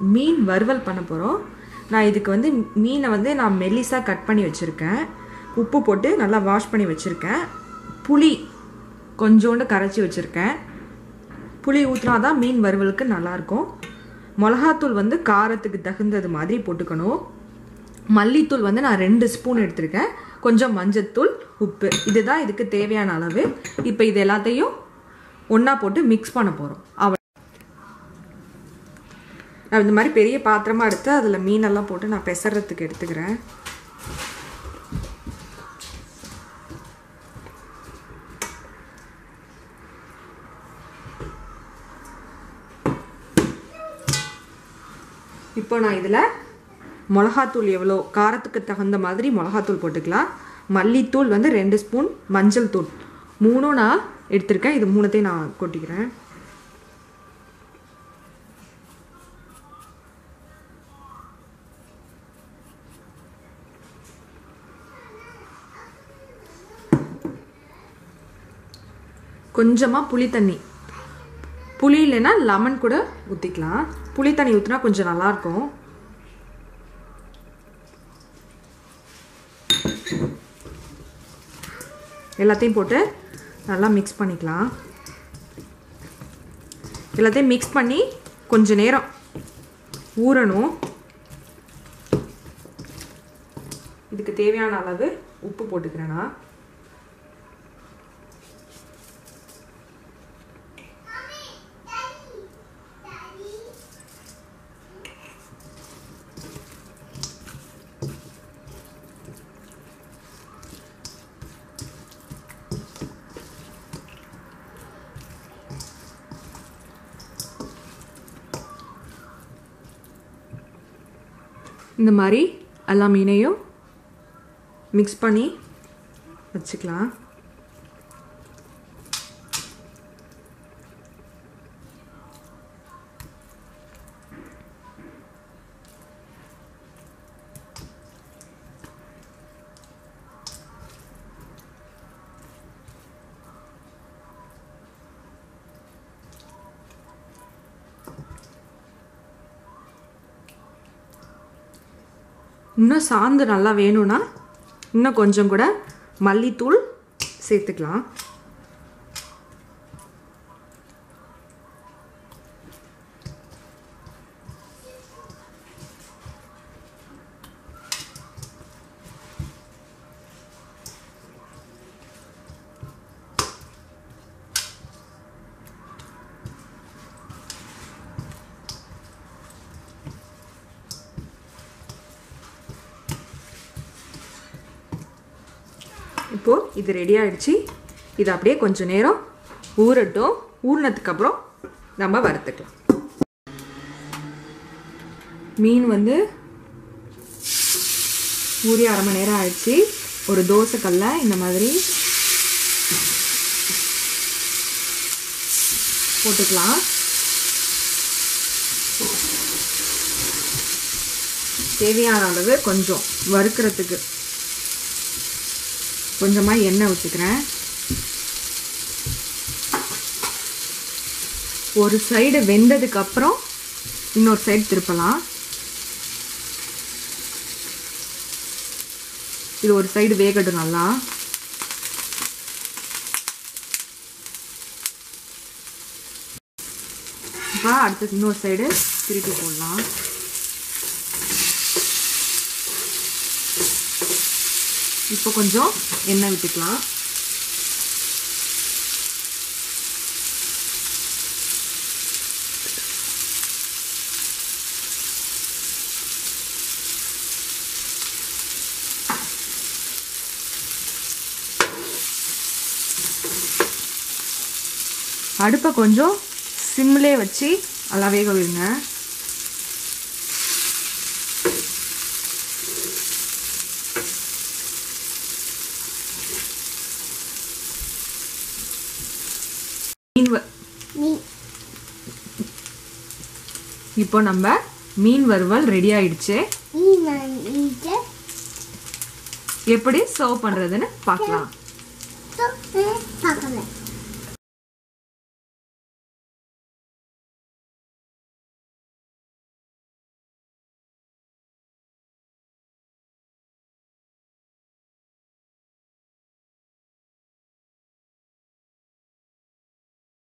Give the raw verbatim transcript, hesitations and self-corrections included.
மீன் வறுவல் பண்ண போகிறோம். நான் இதுக்கு வந்து மீனை வந்து நான் மெல்லிஸாக கட் பண்ணி வச்சுருக்கேன். உப்பு போட்டு நல்லா வாஷ் பண்ணி வச்சுருக்கேன். புளி கொஞ்சோண்டு கரைச்சி வச்சுருக்கேன். புளி ஊற்றினா தான் மீன் வறுவலுக்கு நல்லாயிருக்கும். மிளகாத்தூள் வந்து காரத்துக்கு தகுந்தது மாதிரி போட்டுக்கணும். மல்லித்தூள் வந்து நான் ரெண்டு ஸ்பூன் எடுத்திருக்கேன். கொஞ்சம் மஞ்சத்தூள், உப்பு, இதுதான் இதுக்கு தேவையான அளவு. இப்போ இது எல்லாத்தையும் ஒன்றா போட்டு மிக்ஸ் பண்ண போகிறோம். அவ நான் இந்த மாதிரி பெரிய பாத்திரமாக எடுத்து அதில் மீனெல்லாம் போட்டு நான் பெசறதுக்கு எடுத்துக்கிறேன். இப்போ நான் இதில் மிளகாத்தூள் எவ்வளோ காரத்துக்கு தகுந்த மாதிரி மிளகாத்தூள் போட்டுக்கலாம். மல்லித்தூள் வந்து ரெண்டு ஸ்பூன், மஞ்சள் தூள் மூணும் நான் எடுத்திருக்கேன். இது மூணுத்தையும் நான் கொட்டிக்கிறேன். கொஞ்சமாக புளி தண்ணி, புளி இல்லைன்னா லெமன் கூட ஊற்றிக்கலாம். புளி தண்ணி ஊற்றினா கொஞ்சம் நல்லாயிருக்கும். எல்லாத்தையும் போட்டு நல்லா மிக்ஸ் பண்ணிக்கலாம். எல்லாத்தையும் மிக்ஸ் பண்ணி கொஞ்ச நேரம் ஊறணும். இதுக்கு தேவையான அளவு உப்பு போட்டுக்கிறேன்னா. இந்த மாதிரி எல்லா மீனையும் மிக்ஸ் பண்ணி வச்சுக்கலாம். இன்னும் சாந்து நல்லா வேணும்னா இன்னும் கொஞ்சம் கூட மல்லித்தூள் சேர்த்துக்கலாம். இப்போது இது ரெடி ஆகிடுச்சு. இது அப்படியே கொஞ்சம் நேரம் ஊறட்டும். ஊறினதுக்கப்புறம் நம்ம வறுத்துக்கலாம். மீன் வந்து ஊறி அரை மணி நேரம் ஆயிடுச்சு. ஒரு தோசைக்கல்ல இந்த மாதிரி போட்டுக்கலாம். தேவையான அளவு கொஞ்சம் வறுக்கிறதுக்கு கொஞ்சமாக எண்ணெய் ஊற்றிக்கிறேன். ஒரு சைடு வெந்ததுக்கப்புறம் இன்னொரு சைடு திருப்பலாம். இது ஒரு சைடு வேகட்டும் நல்லா. இப்போ அடுத்து இன்னொரு சைடு திருப்பி போடலாம். இப்போ கொஞ்சம் எண்ணெய் விட்டுக்கலாம். அடுப்பை கொஞ்சம் சிம்லே வச்சு நல்லா வேக விடுங்க. இப்போ நம்ம மீன் வறுவல் ரெடி ஆயிடுச்சு. எப்படி சர்வ் பண்றதுன்னு பார்க்கலாம்.